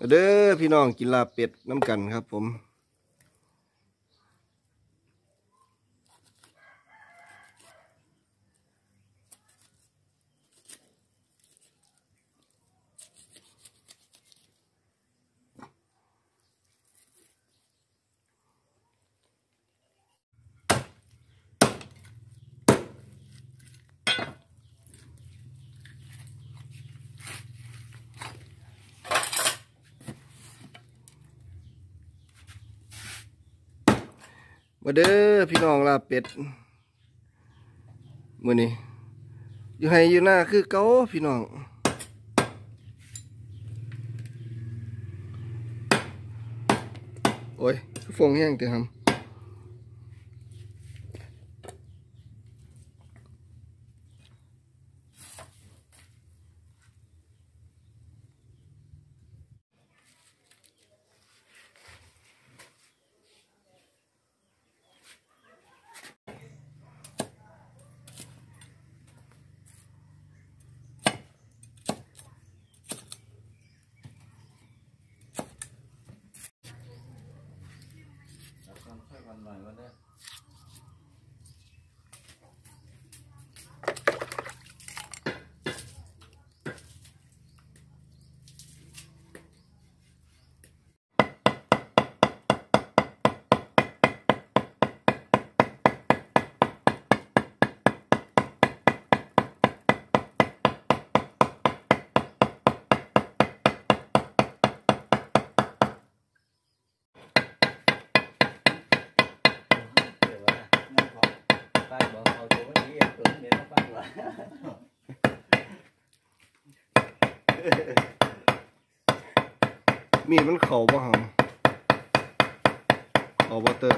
เด้อพี่น้องกินลาบเป็ดน้ำกันครับผมมาเด้อพี่น้องลาบเป็ดมื้อนี้อยู่ให้อยู่หน้าคือเก่าพี่น้องโอ้ยฟงแห้งแต่ทำหน่อยวันนี้บอกเขาตัวนี้ตัวนี้ต้องฟังว่ามีมันเข่าบ่หำเข่าบ่เตอะ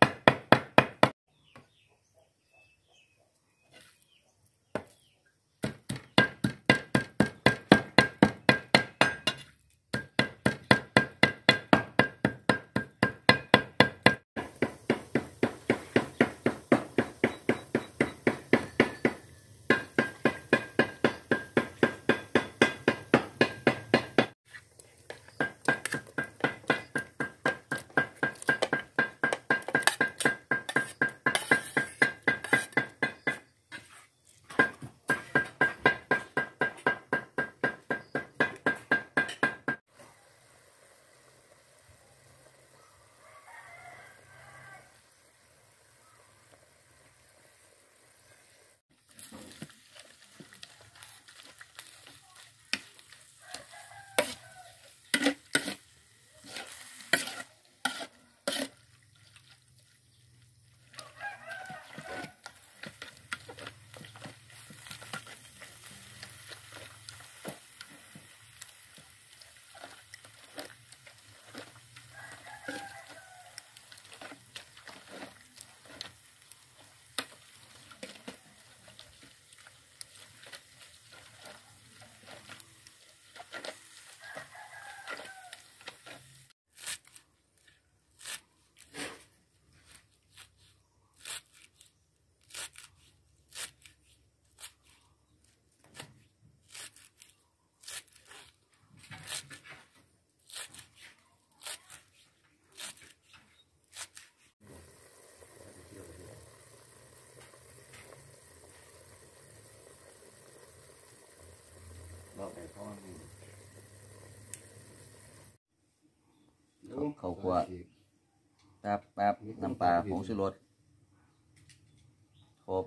เขาขวดแป๊บน้ำปลาผงชูรสครบ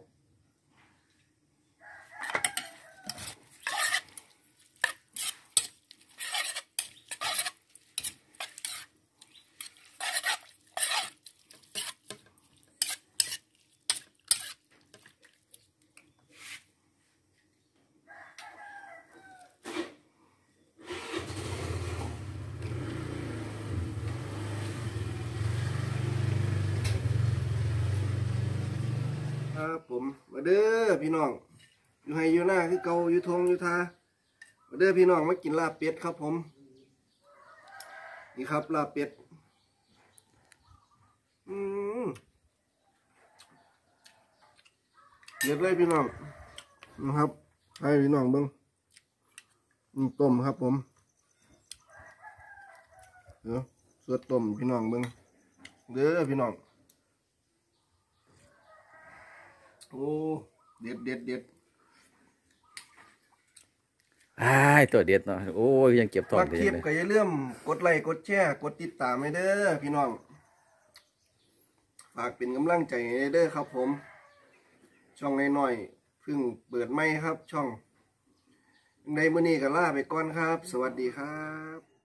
ครับผมมาเด้อพี่น้องอยู่ให้อยู่หน้าคือเก่าอยู่ทงอยู่ทามาเด้อพี่น้องมากินลาบเป็ดครับผมนี่ครับลาบเป็ดเด็ดเลยพี่น้องนะครับให้พี่น้องเบิ่งต้มครับผมสวดต้มพี่น้องเบิ่งเด้อพี่น้องโอ้เด็ดตัวเด็ดเนาะโอ้ยยังเก็บทองฝากได้คลิยัปงไงก็อย่าลืมกดไลค์กดแชร์กดติดตามให้เด้อพี่น้องฝากเป็นกำลังใจให้เด้อครับผมช่องน้อยๆเพิ่งเปิดใหม่ครับช่องในมื้อนี้ก็ลาไปก่อนครับสวัสดีครับ